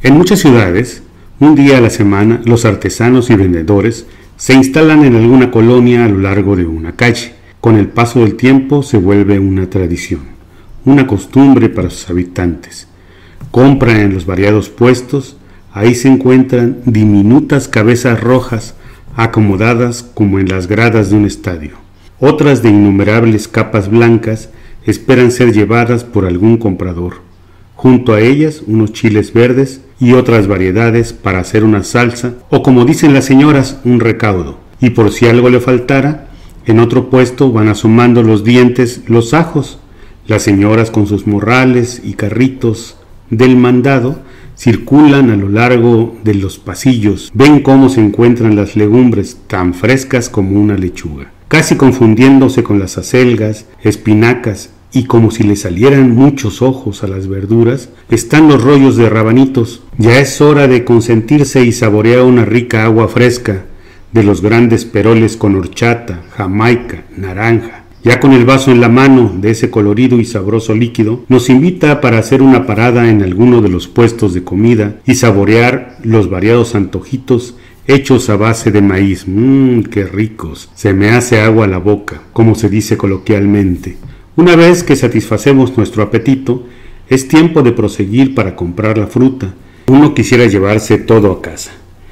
En muchas ciudades, un día a la semana, los artesanos y vendedores se instalan en alguna colonia a lo largo de una calle. Con el paso del tiempo se vuelve una tradición, una costumbre para sus habitantes. Compran en los variados puestos, ahí se encuentran diminutas cabezas rojas acomodadas como en las gradas de un estadio. Otras de innumerables capas blancas esperan ser llevadas por algún comprador. Junto a ellas unos chiles verdes y otras variedades para hacer una salsa o, como dicen las señoras, un recaudo. Y por si algo le faltara, en otro puesto van asomando los dientes los ajos. Las señoras con sus morrales y carritos del mandado circulan a lo largo de los pasillos, ven cómo se encuentran las legumbres tan frescas como una lechuga, casi confundiéndose con las acelgas, espinacas, y como si le salieran muchos ojos a las verduras, están los rollos de rabanitos. Ya es hora de consentirse y saborear una rica agua fresca de los grandes peroles con horchata, jamaica, naranja. Ya con el vaso en la mano de ese colorido y sabroso líquido, nos invita para hacer una parada en alguno de los puestos de comida y saborear los variados antojitos hechos a base de maíz. ¡Qué ricos! Se me hace agua a la boca, como se dice coloquialmente. Una vez que satisfacemos nuestro apetito, es tiempo de proseguir para comprar la fruta. Uno quisiera llevarse todo a casa.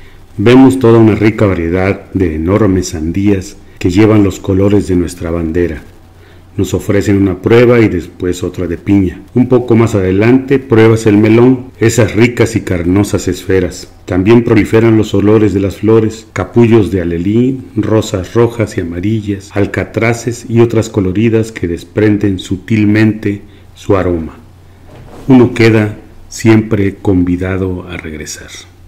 Vemos toda una rica variedad de enormes sandías que llevan los colores de nuestra bandera. Nos ofrecen una prueba y después otra de piña. Un poco más adelante pruebas el melón, esas ricas y carnosas esferas. También proliferan los olores de las flores, capullos de alelí, rosas rojas y amarillas, alcatraces y otras coloridas que desprenden sutilmente su aroma. Uno queda siempre convidado a regresar.